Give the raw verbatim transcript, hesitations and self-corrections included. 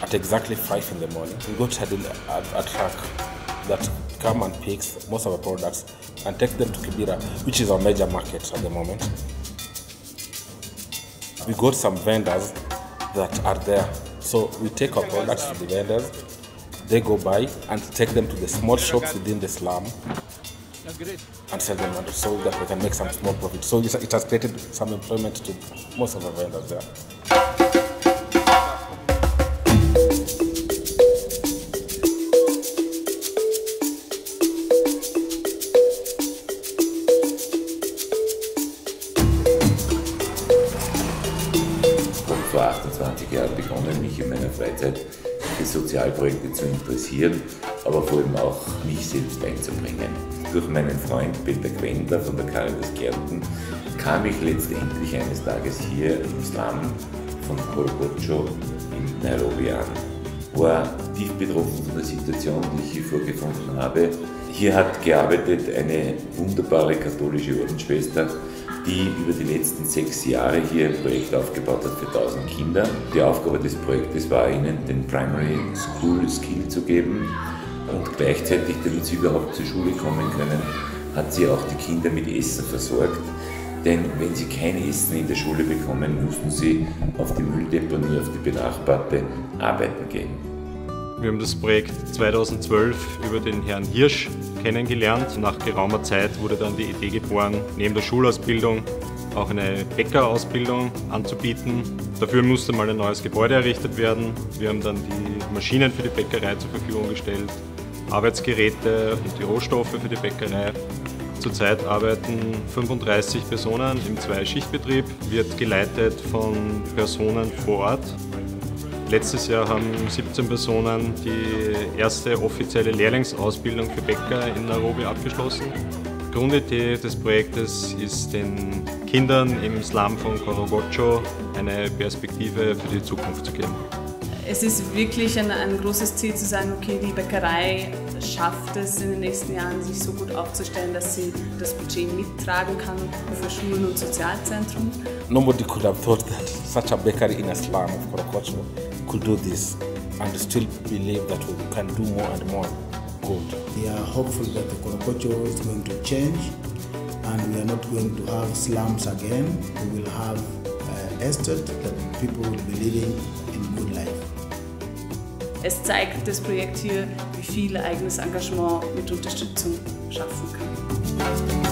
at exactly five in the morning. We got a, a, a truck that come and picks most of our products and take them to Kibera, which is our major market at the moment. We got some vendors that are there. So we take our products to the vendors, they go buy and take them to the small shops within the slum and sell them so that we can make some small profit. So it has created some employment to most of our vendors there. Vor achtundzwanzig Jahren begonnen, mich in meiner Freizeit für Sozialprojekte zu interessieren, aber vor allem auch mich selbst einzubringen. Durch meinen Freund Peter Gwendler von der Caritas Kärnten kam ich letztendlich eines Tages hier im Slum von Korogocho in Nairobi an. War tief betroffen von der Situation, die ich hier vorgefunden habe. Hier hat gearbeitet eine wunderbare katholische Ordensschwester, die über die letzten sechs Jahre hier ein Projekt aufgebaut hat für tausend Kinder. Die Aufgabe des Projektes war, ihnen den Primary School Skill zu geben und gleichzeitig, damit sie überhaupt zur Schule kommen können, hat sie auch die Kinder mit Essen versorgt. Denn wenn sie kein Essen in der Schule bekommen, mussten sie auf die Mülldeponie, auf die benachbarte arbeiten gehen. Wir haben das Projekt zweitausendzwölf über den Herrn Hirsch kennengelernt. Nach geraumer Zeit wurde dann die Idee geboren, neben der Schulausbildung auch eine Bäckerausbildung anzubieten. Dafür musste mal ein neues Gebäude errichtet werden. Wir haben dann die Maschinen für die Bäckerei zur Verfügung gestellt, Arbeitsgeräte und die Rohstoffe für die Bäckerei. Zurzeit arbeiten fünfunddreißig Personen im Zwei-Schicht-Betrieb, wird geleitet von Personen vor Ort. Letztes Jahr haben siebzehn Personen die erste offizielle Lehrlingsausbildung für Bäcker in Nairobi abgeschlossen. Die Grundidee des Projektes ist, den Kindern im Slum von Korogocho eine Perspektive für die Zukunft zu geben. Es ist wirklich ein, ein großes Ziel zu sagen, okay, die Bäckerei schafft es in den nächsten Jahren, sich so gut aufzustellen, dass sie das Budget mittragen kann für Schulen und Sozialzentren. Nobody could have thought that such a bakery in a slum of Korogocho could do this and still believe that we can do more and more good. We are hopeful that the Korogocho is going to change and we are not going to have slums again. We will have uh, estate that people will be living in good life. Es zeigt das Projekt hier, wie viel eigenes Engagement mit Unterstützung schaffen kann.